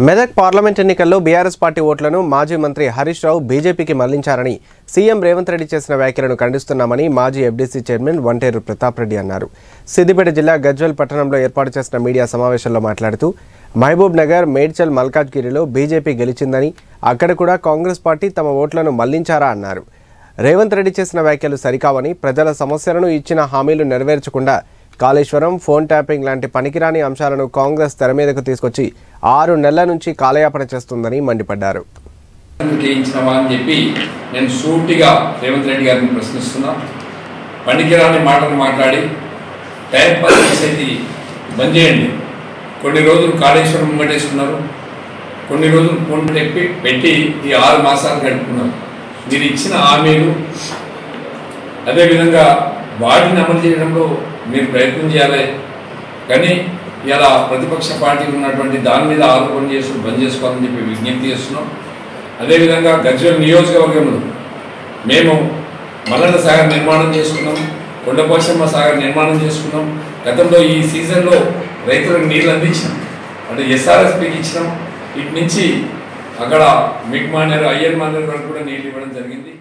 Medak parliament ఎన్నికల్లో BRS party ఓట్లను మాజీ మంత్రి హరీష్ రావు బీజేపీకి మళ్లించారని సీఎం రేవంత్ రెడ్డి చేసిన వ్యాఖ్యలను ఖండిస్తున్నామని మాజీ ఎఫ్డీసీ చైర్మన్ వంటేరు ప్రతాప్ రెడ్డి అన్నారు. సిద్దిపేట జిల్లా గజ్వేల్ పట్టణంలో ఏర్పాటు చేసిన మీడియా సమావేశంలో మాట్లాడుతూ మహబూబ్ నగర్, మేడ్చల్, మల్కాజ్గిరిలో బీజేపీ గెలిచిందని అక్కడ కూడా కాంగ్రెస్ పార్టీ తమ ఓట్లను మళ్లించారా అన్నారు. రేవంత్ రెడ్డి చేసిన వ్యాఖ్యలు సరికావని, ప్రజల సమస్యలను ఇచ్చిన హామీలు నెరవేర్చకుండా కాళేశ్వరం, ఫోన్ ట్యాపింగ్ లాంటి పనికిరాని అంశాలను కాంగ్రెస్ తెర మీదకు తీసుకొచ్చి 6 నెలల నుంచి కాలయాపన చేస్తుందని మండిపడ్డారు. నేను సూటిగా రేవంత్ రెడ్డి గారిని ప్రశ్నిస్తున్నా. పనికిరాని మాటలు మాట్లాడి టైం పాస్ చేసేది బంద్ చేయండి. కొన్ని రోజులు కాళేశ్వరం ముంగటేసుకున్నారు, కొన్ని రోజులు ఫోన్ పెట్టి ఈ 6 మాసాలు గడుపుకున్నారు. మీరు ఇచ్చిన హామీలు అదేవిధంగా వాటిని అమలు చేయడంలో మీరు ప్రయత్నం చేయాలి. కానీ ఇలా ప్రతిపక్ష పార్టీ ఉన్నటువంటి దాని మీద ఆరోపణ చేసి బంద్ చేసుకోవాలని చెప్పి విజ్ఞప్తి చేస్తున్నాం. అదేవిధంగా గజ్వేల్ నియోజకవర్గంలో మేము మల్లన్న సాగర్ నిర్మాణం చేసుకున్నాం, కొండపోచమ్మ సాగర్ నిర్మాణం చేసుకున్నాం. గతంలో ఈ సీజన్లో రైతులకు నీళ్ళు అందించినాం, అంటే ఎస్ఆర్ఎస్పీకి ఇచ్చినాం. ఇటు నుంచి అక్కడ మిక్ మానేరు, అయ్యర్ మానేరు వరకు కూడా నీళ్ళు ఇవ్వడం జరిగింది.